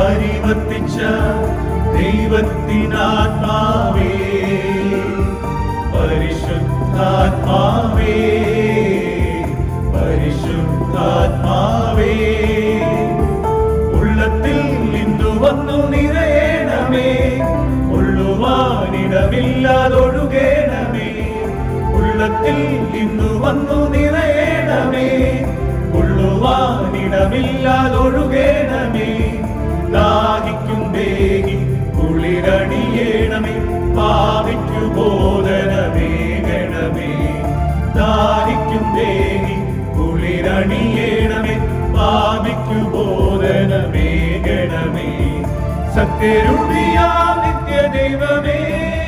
പരിവർത്തിച്ച ദൈവത്തിനാത്മാവേ, പരിശുദ്ധാത്മാവേ, പരിശുദ്ധാത്മാവേ, ഉള്ളത്തിൽ ഇന്നു വന്നു നിറയണമേ, കൊള്ളുവാനിടമില്ലാതൊഴുകേണമേ. ഉള്ളത്തിൽ ഇന്നു വന്നു നിറയണമേ, കൊള്ളുവാനിടമില്ലാതൊഴുകേണമേ. ദാഹിക്കും ദേഹി കുളിരണിയേണമേ, പാപിക്കു ബോധനമേകണമേ. ദാഹിക്കും ദേഹി കുളിരണിയേണമേ, പാപിക്കു ബോധനമേകണമേ. സത്യരൂപിയാം നിത്യദൈവമേ,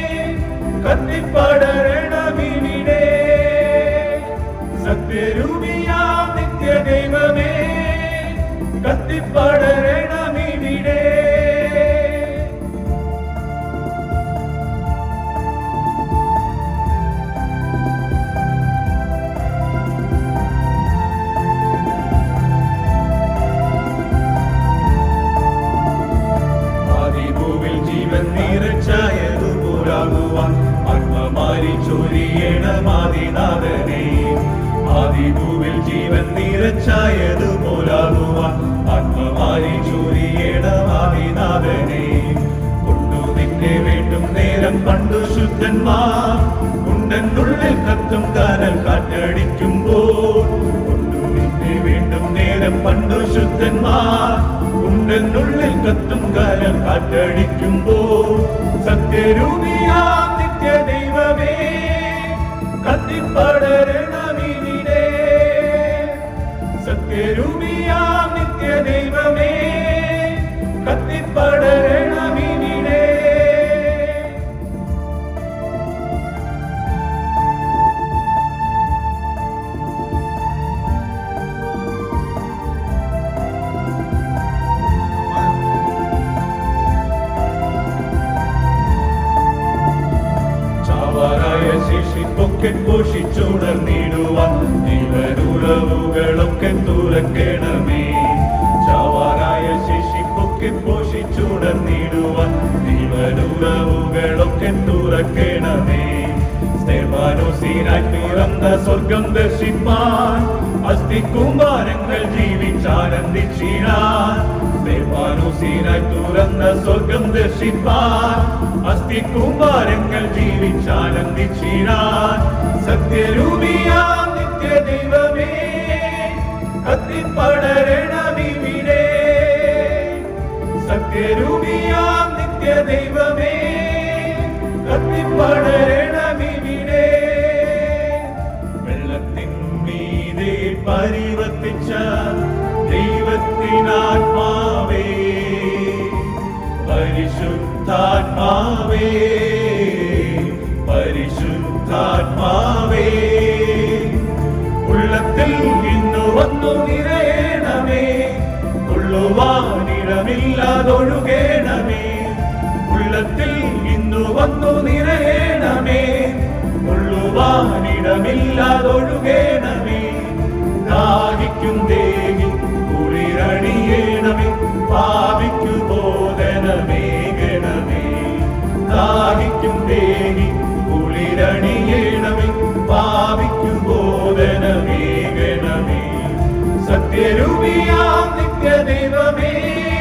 കത്തിപ്പടരണമിവിടെ. സത്യരൂപിയാം നിത്യദൈവമേ, കത്തിപ്പടരണമിവിടെ. ആദിഭൂവിൽ ജീവൻ നിറച്ചായതുപോലാകുവാൻ ആത്മമാരി ചൊരിയണമാദിനാഥനെ. ആദിഭൂവിൽ ജീവൻ നിറച്ചായതുപോലാകുവാൻ ആത്മമാരി ചൊരിയണമാദിനാഥനെ. കൊണ്ടു നിന്നെ വേണ്ടും നേരം പണ്ടു ശുദ്ധന്മാർ കുണ്ടനുള്ളിൽ കത്തും കനൽ കാറ്റടിക്കുമ്പോൾ. കൊണ്ടു നിന്നെ വേണ്ടും നേരം പണ്ടു ശുദ്ധന്മാർ കുണ്ടനുള്ളിൽ കത്തും കനൽ കാറ്റടിക്കുമ്പോൾ. സത്യരൂപിയാം നിത്യദൈവമേ, കത്തിപ്പടരണമിവിടെ. സത്യരൂപിയാം നിത്യദൈവമേ, കത്തിപ്പടരണമിവിടെ. ശേഷിപ്പൊക്കെ പോഷിച്ചുണർന്നിടുവാൻ ജീവനുറവുകളൊക്കെ തുറക്കണമേ. ചാവാറായ ശേഷിപ്പൊക്കെ പോഷിച്ചുണർന്നിടുവാൻ ജീവനുറവുകളൊക്കെ തുറക്കണമേ. സ്തേഫാനോസിനായി പിറന്ന സ്വർഗം ദർശിപ്പാൻ അസ്ഥികുമാരങ്ങൾ ജീവിച്ചാനന്ദിച്ചിടാൻ. സ്തേഫാനോസിനായി തുറന്ന സ്വർഗം ദർശിപ്പാൻ അസ്ഥികുമാരങ്ങൾ ജീവിച്ചാനന്ദിച്ചിടാൻ. സത്യരൂപിയാം നിത്യദൈവമേ, കത്തിപ്പടരണമിവിടെ. സത്യരൂപിയാം നിത്യദൈവമേ, കത്തിപ്പടരണമിവിടെ. വെള്ളത്തിൻ മീതെ പരിവർത്തിച്ച ദൈവത്തിനാത്മാവേ, പരിശുദ്ധാത്മാവേ, പരിശുദ്ധാത്മാവേ, ഉള്ളത്തിൽ ഇന്നു വന്നു നിറയണമേ, കൊള്ളുവാനിടമില്ലാതൊഴുകേണമേ. ഉള്ളത്തിൽ ഇന്നു വന്നു നിറയണമേ, കൊള്ളുവാനിടമില്ലാതൊഴുകേണമേ. ദാഹിക്കും ദേഹി കുളിരണിയേണമേ, പാപിക്കു ബോധനമേകണമേ. ദാഹിക്കും ദേഹി കുളിരണിയേണമേ, പാപിക്കു ബോധനമേകണമേ. സത്യരൂപിയാം നിത്യദൈവമേ,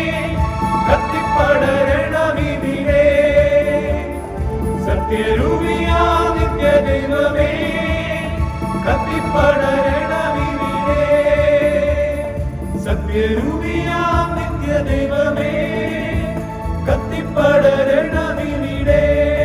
കത്തിപ്പടരണമിവിടെ. സത്യരൂപിയാം നിത്യദൈവമേ, കത്തിപ്പടരണമിവിടെ. സത്യരൂപിയാം നിത്യദൈവമേ, കത്തിപ്പടരണമിവിടെ.